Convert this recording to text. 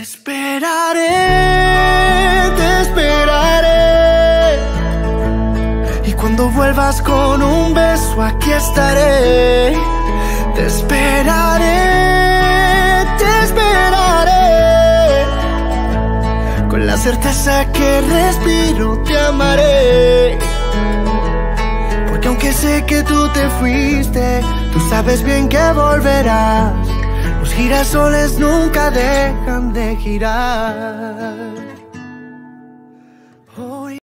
Te esperaré. Y cuando vuelvas con un beso, aquí estaré. Te esperaré, te esperaré. Con la certeza que respiro, te amaré. Porque aunque sé que tú te fuiste, tú sabes bien que volverás. Los girasoles nunca dejan de girar.